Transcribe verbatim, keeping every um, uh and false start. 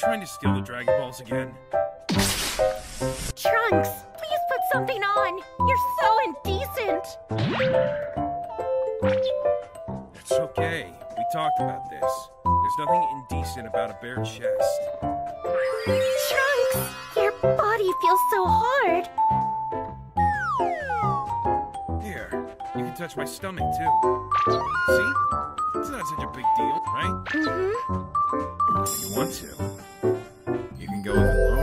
trying to steal the Dragon Balls again? Trunks, please put something on. You're so indecent. It's okay. We talked about this. There's nothing indecent about a bare chest. Trunks, your body feels so hard. Here, you can touch my stomach too. See? It's not such a big deal, right? Mm-hmm. If you want to, you can go with it alone.